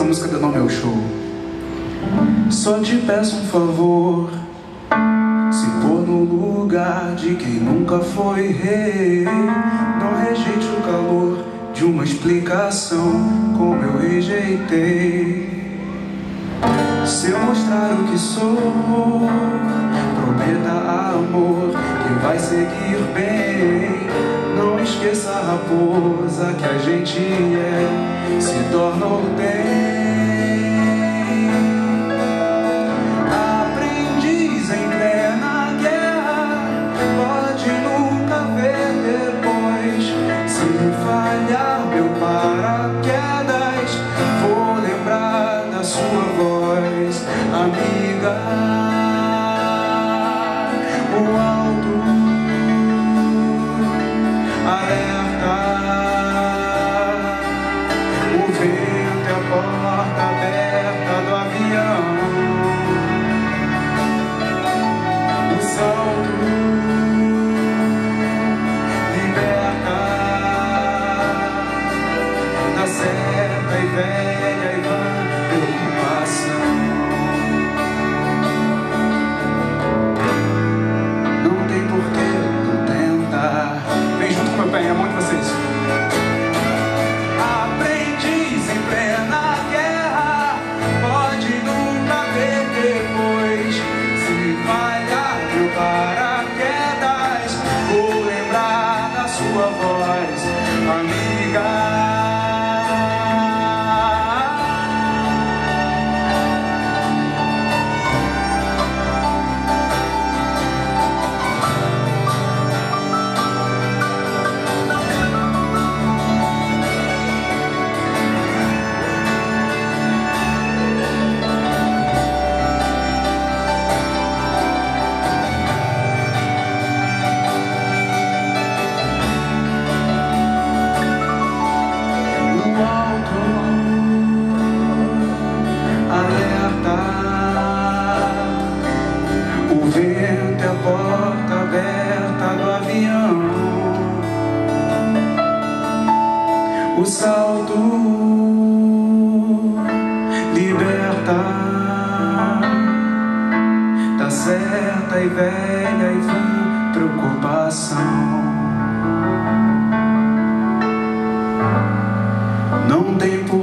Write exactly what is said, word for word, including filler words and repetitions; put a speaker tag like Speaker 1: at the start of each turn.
Speaker 1: música deu nome ao show. Só te peço um favor, se pôr no lugar de quem nunca foi rei. Não rejeite o calor de uma explicação como eu rejeitei. Se eu mostrar o que sou, prometa amor que vai seguir bem. Não esqueça a raposa que a gente é, se torna ou tem. Aprendiz em plena guerra, pode nunca ver depois. Se falhar meu paraquedas, vou lembrar da sua voz, amiga. O alto alerta, o vento é a porta aberta do avião. O salto liberta da certa e velha e vã preocupação. Não tem porquê não tentar. Vem junto com meu pai, é muito vocês. Aprendiz em plena guerra, pode nunca ver depois. Se falhar meu paraquedas, vou lembrar da sua voz, amiga. O vento é a porta aberta do avião. O salto liberta da certa e velha e vã preocupação. Não tem por